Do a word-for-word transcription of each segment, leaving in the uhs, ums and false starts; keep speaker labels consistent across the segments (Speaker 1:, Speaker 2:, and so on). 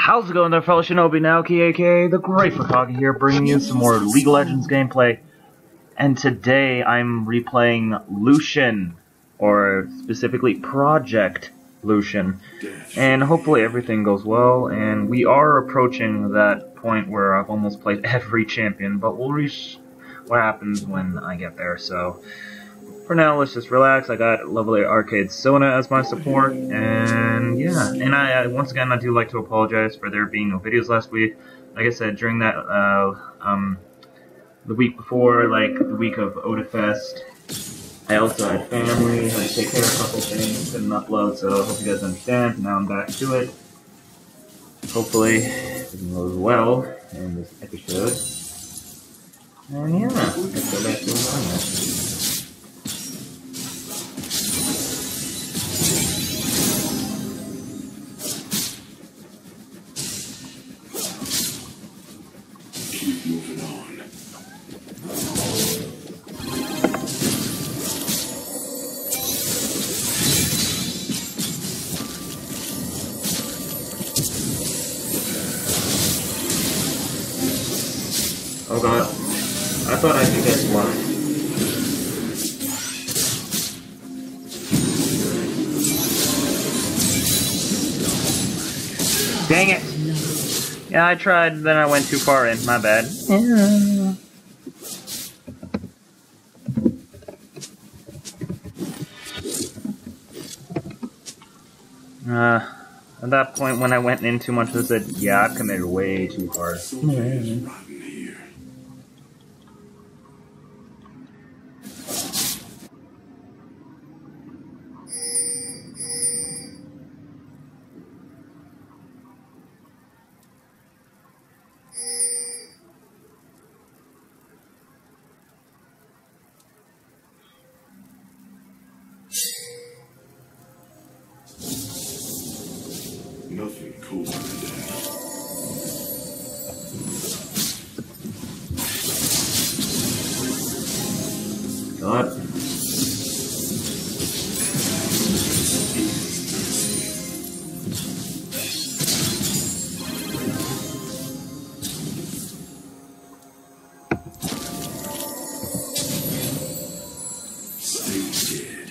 Speaker 1: How's it going there, fellow Shinobi Naoki, aka the Great Photographer here, bringing you some more League of Legends gameplay. And today I'm replaying Lucian, or specifically Project Lucian. And hopefully everything goes well, and we are approaching that point where I've almost played every champion, but we'll reach what happens when I get there. So for now, let's just relax. I got lovely Arcade Sona as my support, and yeah. And I, I once again, I do like to apologize for there being no videos last week. Like I said, during that, uh, um, the week before, like the week of Odafest, I also had family, had to take care of a couple things, couldn't upload, so I hope you guys understand. Now I'm back to it. Hopefully, it goes well in this episode. And yeah, let's go back to the final.
Speaker 2: Moving on.
Speaker 1: Oh god, I thought I could get one. Dang it! Yeah, I tried, then I went too far in. My bad. Yeah. Uh, at that point, when I went in too much, I said, yeah, I've committed way too far. Mm-hmm.
Speaker 2: Nothing cooler than that.
Speaker 1: God.
Speaker 2: Stay dead.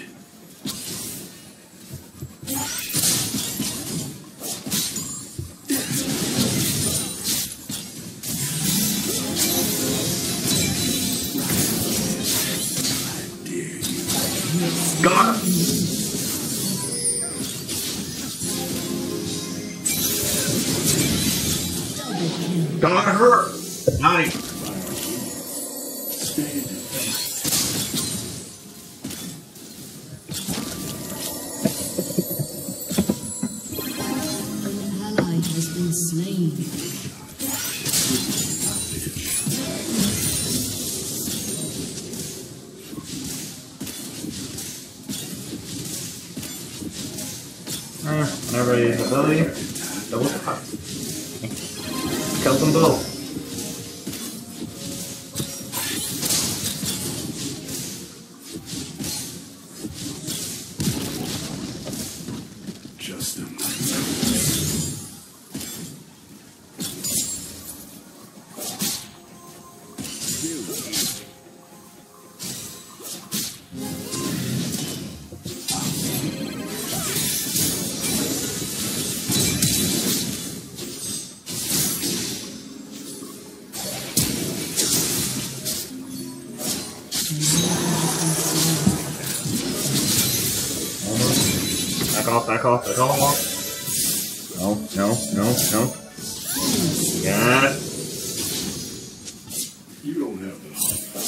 Speaker 1: Got him! Got her! Nice!
Speaker 3: An ally has been slain.
Speaker 1: Whenever he's ability, double shot. Kill them both.
Speaker 2: Just them.
Speaker 1: Back off, back off, back off. No, no, no, no. Got it.
Speaker 2: You don't have the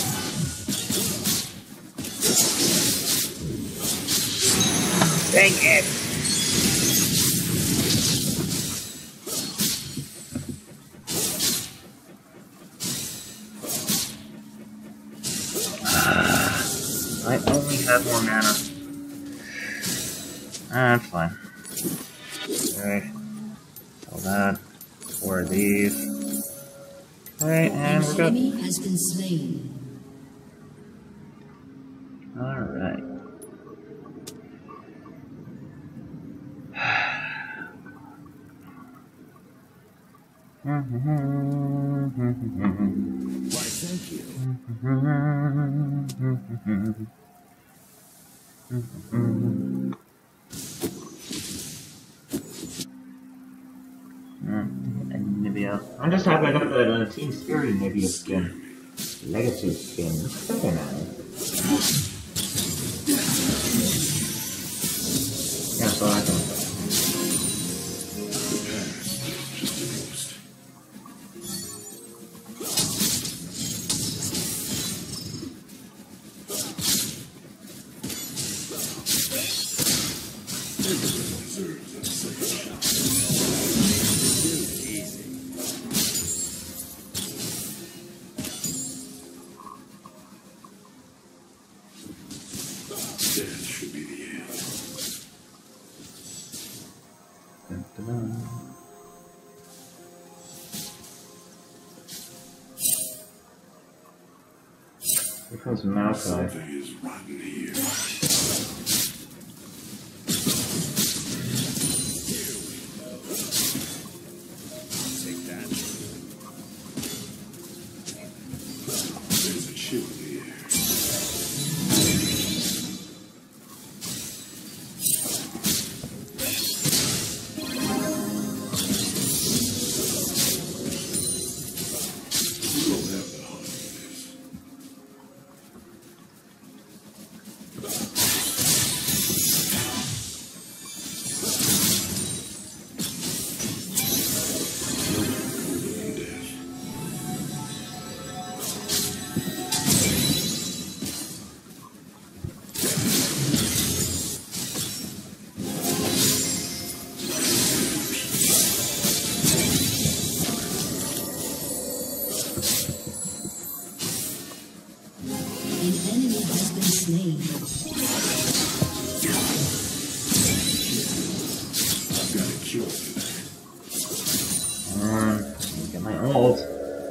Speaker 1: Dang it! I only have more mana. That's fine. Okay. All that. Four of these. Alright, and we're good.
Speaker 3: An enemy has been slain.
Speaker 1: Alright.
Speaker 4: Why, thank you.
Speaker 1: Nivea. I'm just happy I got the uh, Team Spirit Nivea skin. Legacy skin. Looks very nice. Yeah, so I can. Here comes Malachi.
Speaker 2: Something is rotten here.
Speaker 4: Take that.
Speaker 2: There's a chill in the air. We don't have the hunt for this.
Speaker 3: An enemy has been slain.
Speaker 2: I've got a cure for that.
Speaker 1: Um, get my ult.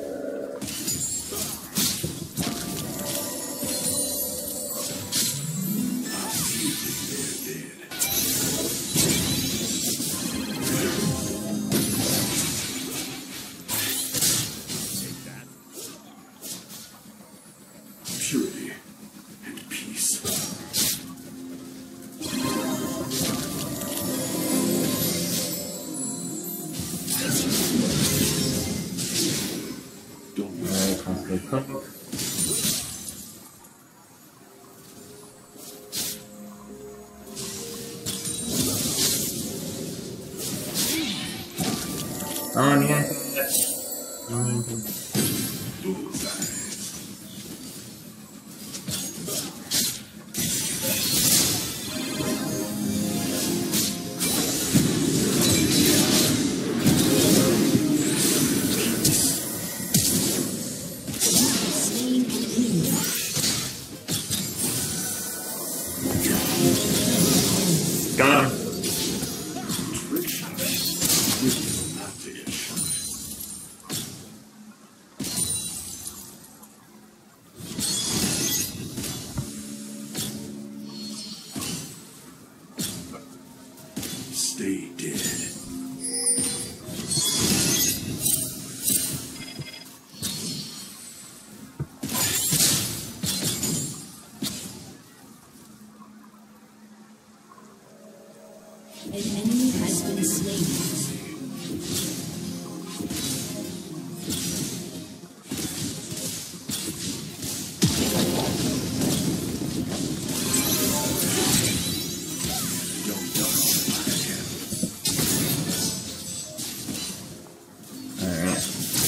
Speaker 2: Purity and peace. Don't
Speaker 1: Alright, constantly cook. Oh, yeah. Mm-hmm.
Speaker 2: bullseye.
Speaker 1: Got him.
Speaker 2: Trick shot. This is not to get shot. Stay dead.
Speaker 3: An enemy has been slain.
Speaker 2: Don't duck again.
Speaker 1: Alright.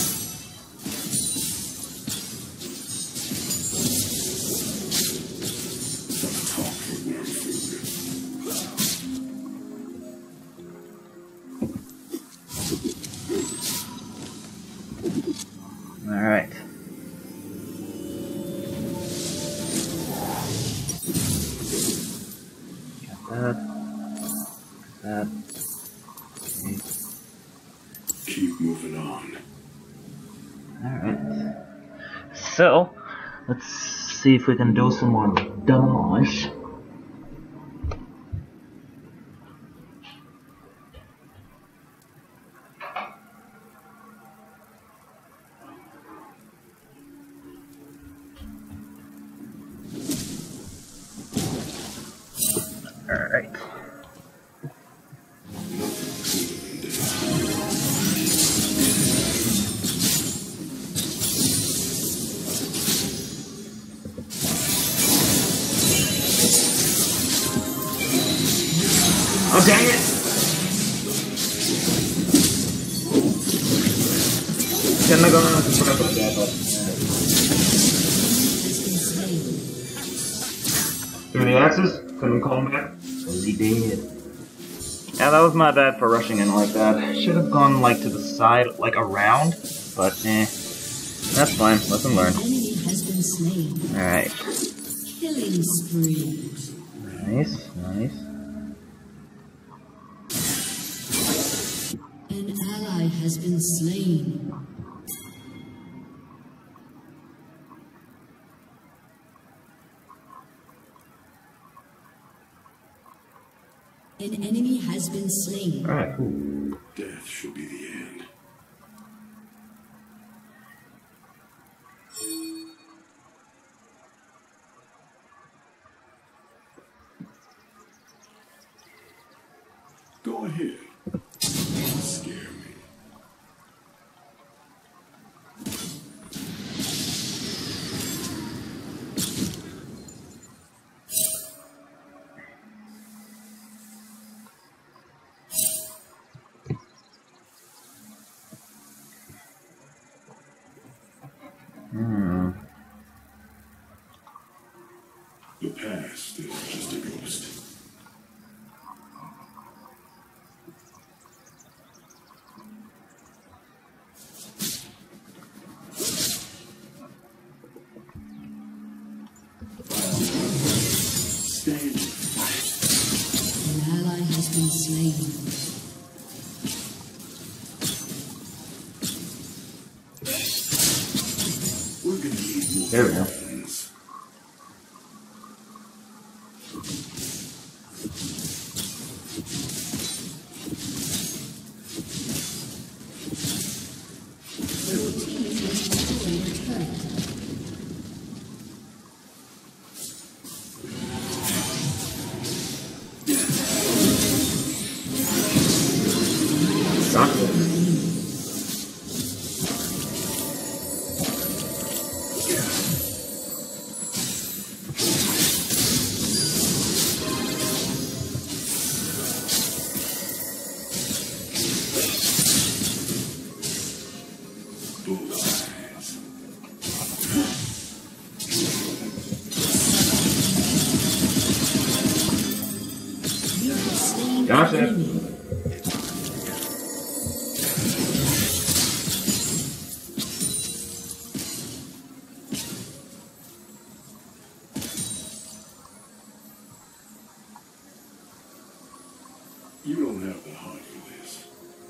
Speaker 2: Don't talk for worm food.
Speaker 1: Alright. Got that. Got that. Okay.
Speaker 2: Keep moving on.
Speaker 1: Alright. So, let's see if we can do some more damage. gonna go around and put up with that, but... Through the axes? Couldn't call him back? So he did. Yeah, that was my bad for rushing in like that. Should have gone, like, to the side, like, around, but, eh. That's fine. Lesson learned.
Speaker 3: Enemy has been slain.
Speaker 1: Alright.
Speaker 3: Killing spree.
Speaker 1: Nice, nice.
Speaker 3: An ally has been slain. An enemy has been slain.
Speaker 1: Alright, cool.
Speaker 2: Death should be the end. Go ahead. Scare me.
Speaker 1: Hmm.
Speaker 2: The past is just a ghost.
Speaker 3: An ally has been slain.
Speaker 2: We're gonna need more
Speaker 1: There we go.
Speaker 2: friends.
Speaker 3: Your team has destroyed a turret. You have slain
Speaker 1: Gotcha.
Speaker 3: an enemy.
Speaker 2: You don't have the heart for this.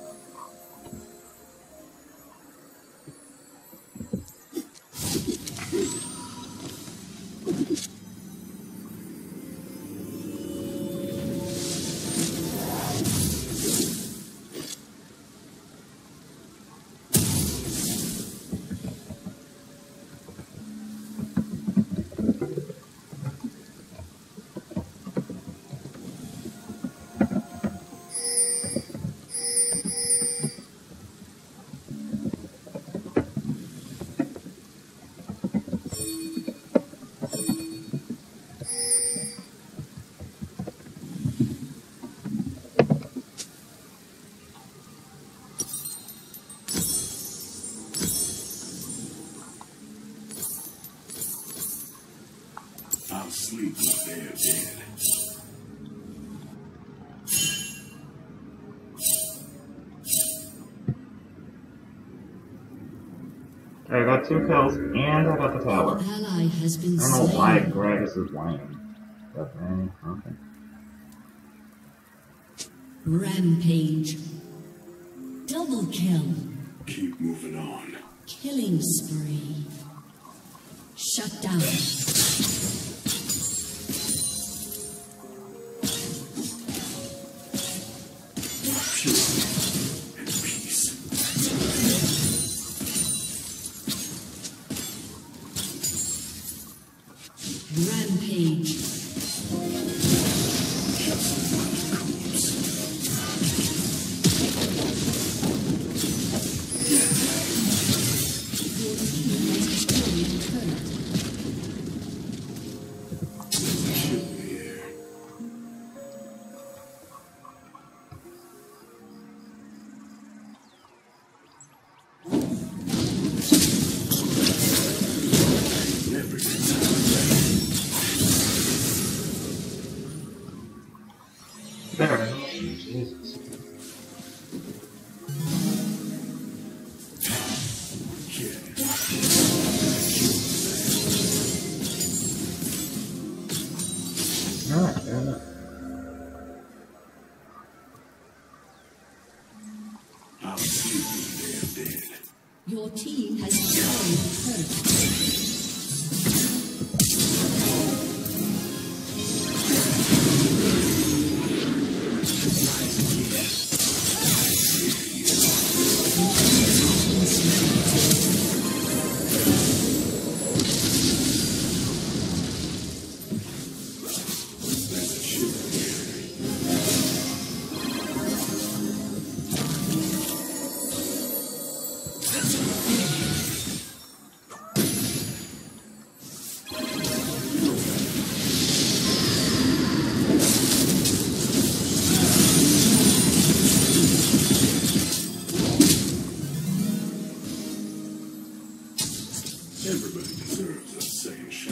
Speaker 2: I'll sleep when they're dead.
Speaker 1: I got two kills, and I got the tower.
Speaker 3: An ally has been
Speaker 1: I don't know
Speaker 3: slain.
Speaker 1: why Gragas is lying. But, eh, okay.
Speaker 3: Rampage. Double kill.
Speaker 2: Keep moving on.
Speaker 3: Killing spree. Shut down.
Speaker 2: Purity and peace.
Speaker 3: Rampage.
Speaker 2: Just like coops.
Speaker 3: Your team has destroyed a turret.
Speaker 2: They're dead.
Speaker 3: Your team has destroyed the turret.
Speaker 2: Everybody deserves a second shot.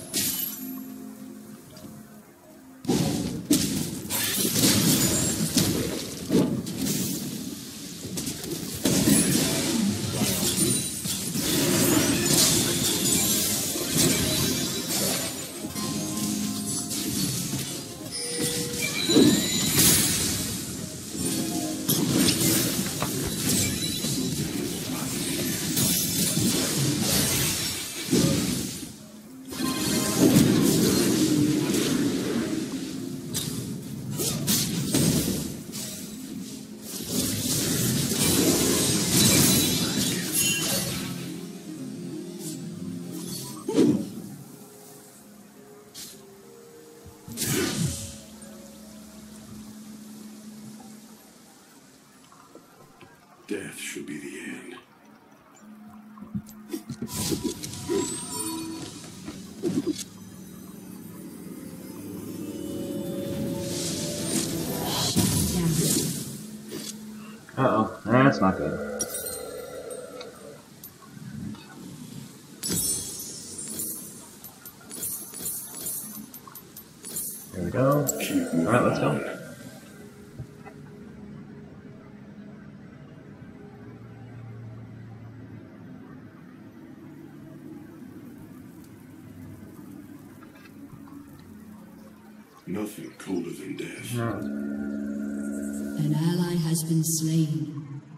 Speaker 2: Death should be the end.
Speaker 1: Uh-oh, that's not good. There we go. Alright, let's go.
Speaker 2: Nothing colder than death.
Speaker 1: No.
Speaker 3: An ally has been slain.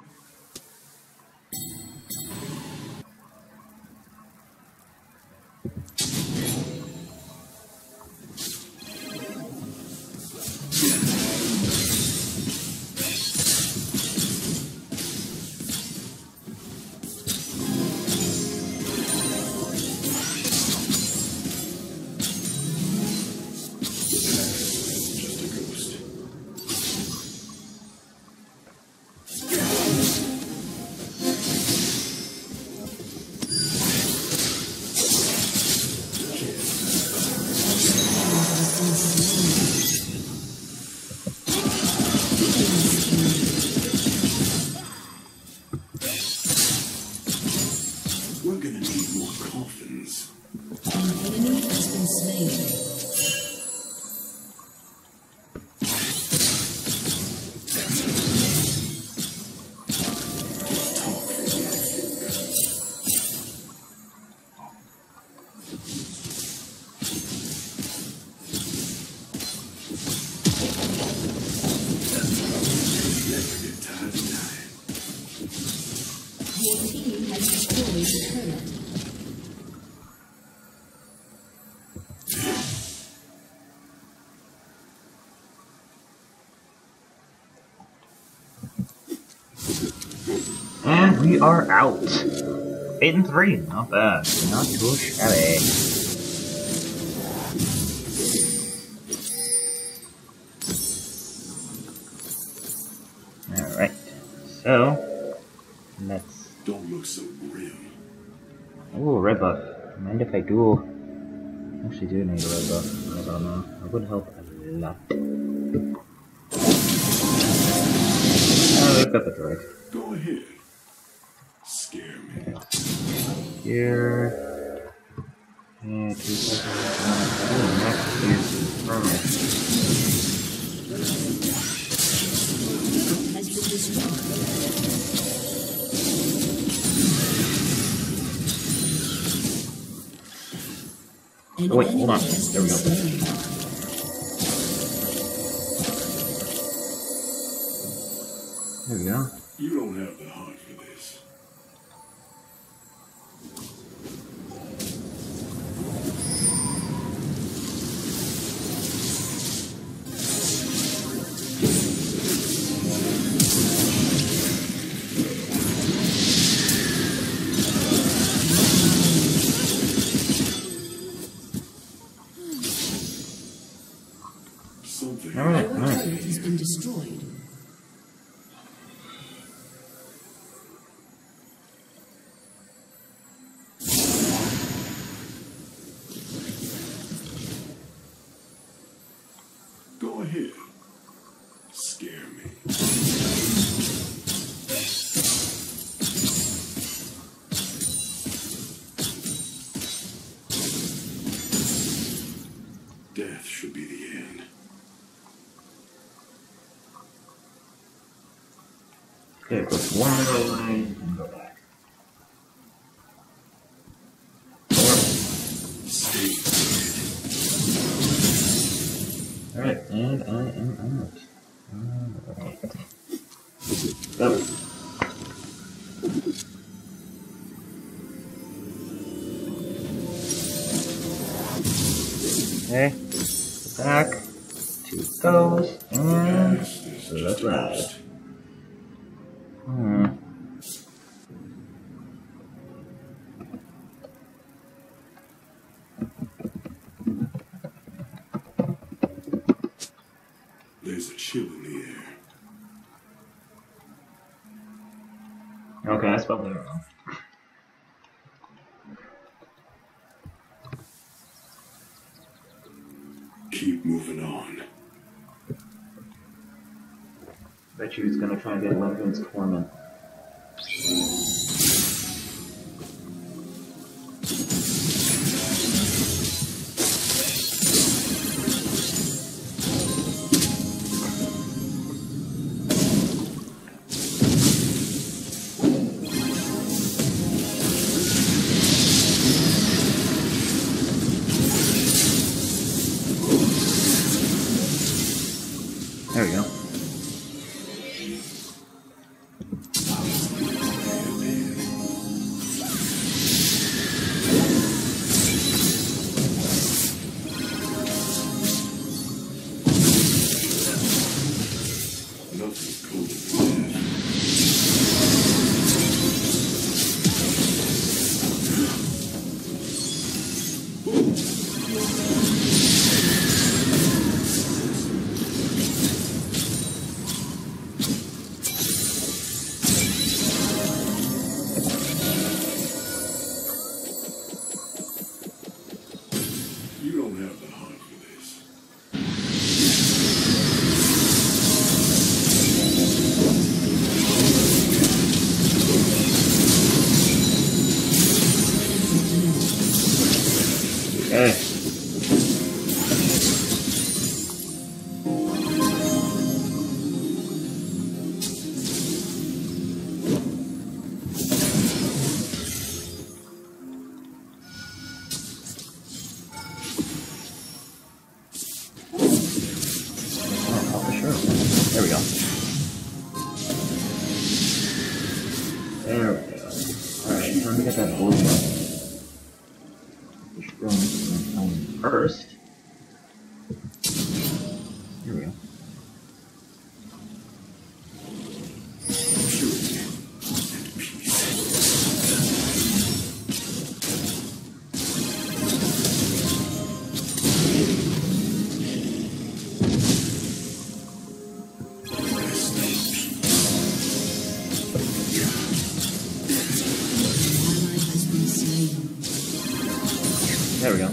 Speaker 2: We're gonna need more coffins.
Speaker 3: An enemy has been slain. Your team has destroyed the turret.
Speaker 1: And we are out. Eight and three, not bad. Not too shabby. Alright. So let's
Speaker 2: Don't look so grim.
Speaker 1: ooh, red buff. Mind if I do actually do need a red buff? I don't know. It would help a lot. Oh, we've got the droid.
Speaker 2: Go ahead. Scare me.
Speaker 1: Here. Yeah, two seconds. Oh, next is permanent.
Speaker 3: Has been destroyed. An
Speaker 1: Oh, wait, hold on.
Speaker 3: enemy has
Speaker 1: There we
Speaker 3: been
Speaker 1: go.
Speaker 3: slain.
Speaker 1: There we go.
Speaker 2: You don't have the heart for this. Something.
Speaker 1: All right, all
Speaker 3: Your
Speaker 1: right.
Speaker 3: turret has been destroyed.
Speaker 2: Go ahead. Scare me. Death should be the end.
Speaker 1: Okay, click one more line and go back.
Speaker 2: Stay
Speaker 1: Alright, and I am out. Alright. Go. Okay, back to those, and so that's right. Hmm.
Speaker 2: There's a chill in the air.
Speaker 1: Okay, I spelled that wrong.
Speaker 2: Keep moving on.
Speaker 1: Bet you he's gonna try and get Lincoln's torment. There we go.
Speaker 2: Nothing's colder than death. You don't have the heart for this.
Speaker 1: Okay. Oh, for sure. There we go. There we go. Alright, time to get that blue one. We should go into home first. Here we go.
Speaker 2: Purity and peace. Rest in
Speaker 3: Ally has been slain.
Speaker 1: There we go.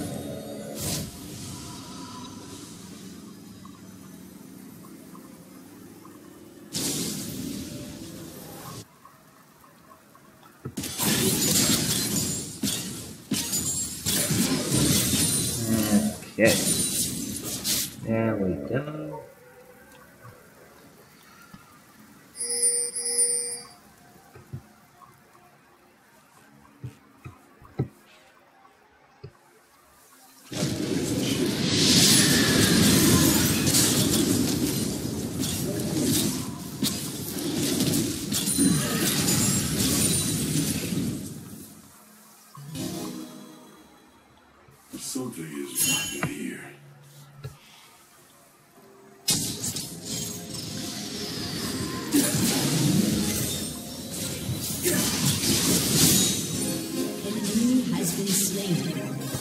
Speaker 1: Okay. There we go.
Speaker 2: Something is rotten here.
Speaker 3: An enemy has been slain.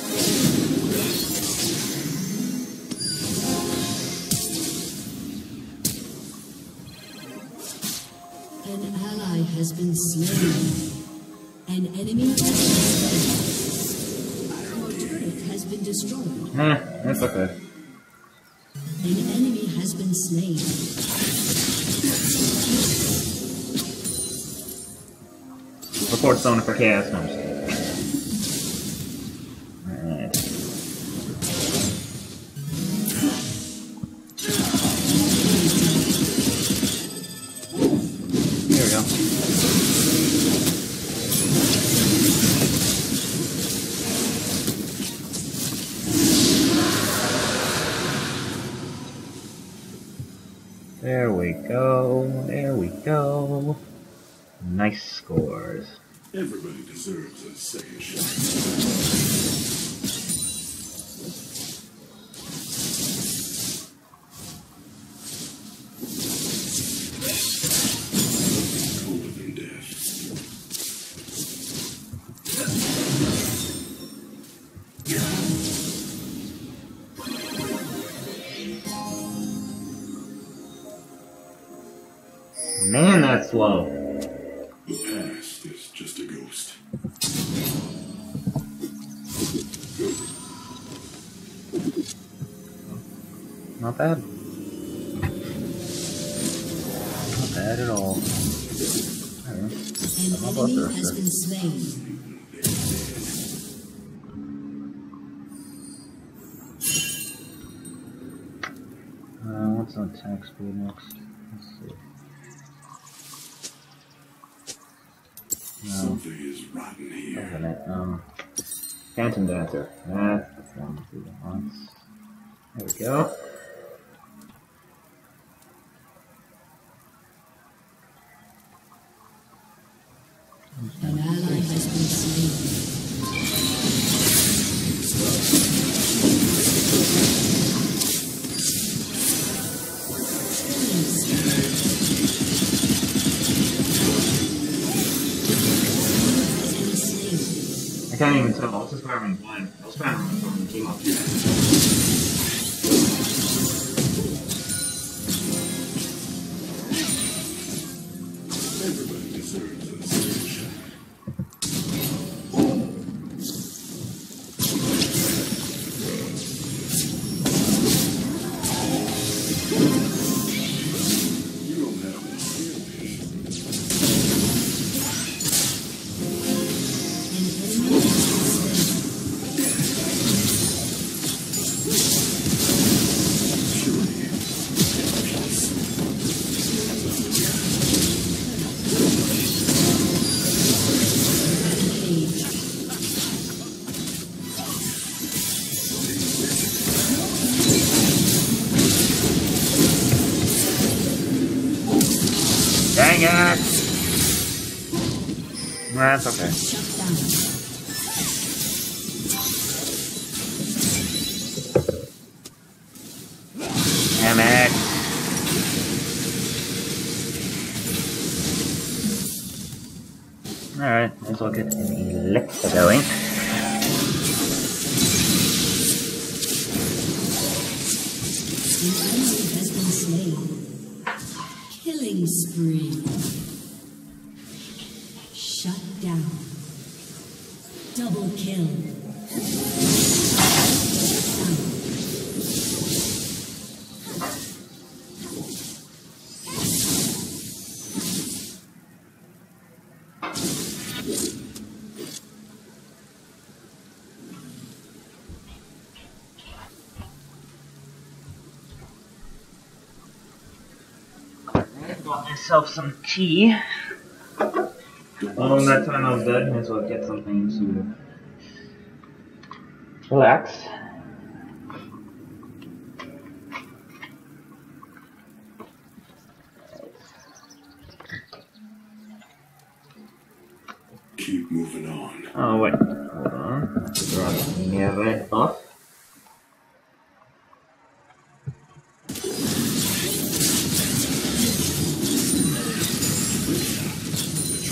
Speaker 3: An ally has been slain. An enemy has been slain. Your turret has been destroyed.
Speaker 1: Eh, that's okay.
Speaker 3: An enemy has been slain.
Speaker 1: Report zone for chaos. No, I'm just kidding. Alright. There we go. There we go. There we go. Nice scores.
Speaker 2: Everybody deserves a second shot. Colder than death.
Speaker 1: Man, that's slow.
Speaker 2: The past is just a ghost.
Speaker 1: Not bad. Not bad at all. I don't know.
Speaker 3: An
Speaker 1: How about
Speaker 3: enemy
Speaker 1: the
Speaker 3: has
Speaker 1: rest
Speaker 3: been slain.
Speaker 1: Uh, what's on attack speed next? Let's see. No,
Speaker 2: Something is rotten here.
Speaker 1: isn't it? Um, Phantom Dancer. That's the one we want. There we go.
Speaker 3: An ally has been slain.
Speaker 1: I can't even tell. I was just firing blind. I was trying to run from the team up here.
Speaker 2: Everybody deserves a second shot. You don't have to scare me.
Speaker 3: An enemy has been slain. Rampage.
Speaker 1: Dang it! That's okay.
Speaker 3: Shut down.
Speaker 1: Damn it! Alright, might as well get an elixir going.
Speaker 3: An enemy has been slain. Killing spree. Shut down. Double kill. Shut down.
Speaker 1: Got myself some tea. Oh, that time I was dead, might as well get something to relax.
Speaker 2: Keep moving on.
Speaker 1: Oh, wait. Hold on. Draw the event off.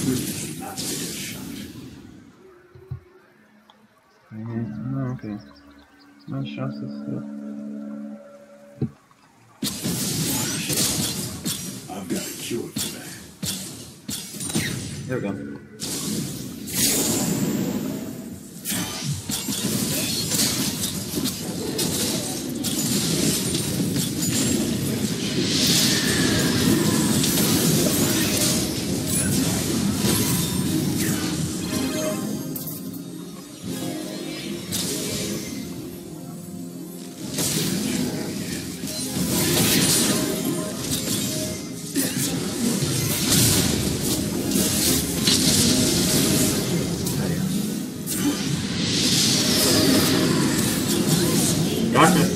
Speaker 2: Really not to get shot.
Speaker 1: Oh, okay. No shots is good.
Speaker 2: I've got a cure for that.
Speaker 1: There we go. Gotcha.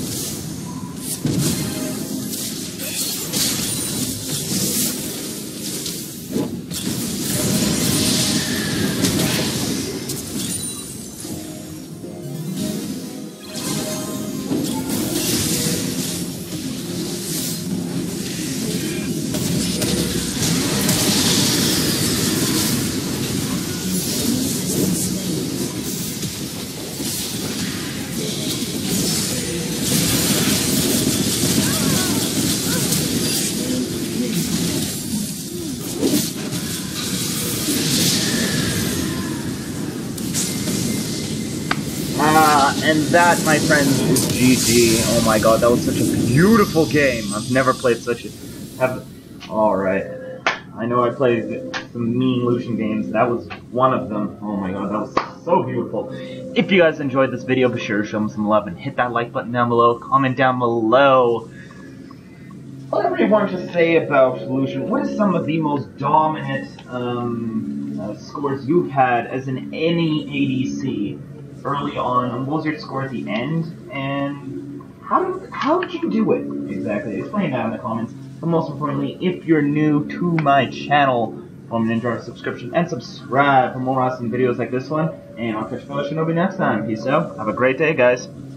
Speaker 1: Ah, and that, my friends, is G G. Oh my god, that was such a beautiful game. I've never played such a... Have... Alright. I know I played some mean Lucian games. That was one of them. Oh my god, that was so beautiful. If you guys enjoyed this video, be sure to show them some love and hit that like button down below. Comment down below whatever you want to say about Lucian. What is some of the most dominant um, uh, scores you've had as in any A D C? Early on, what was your score at the end, and how did, how did you do it exactly? Explain that in the comments. But most importantly, if you're new to my channel, comment and enjoy a subscription and subscribe for more awesome videos like this one. And I'll catch you on Shinobi next time. Peace out. Have a great day, guys.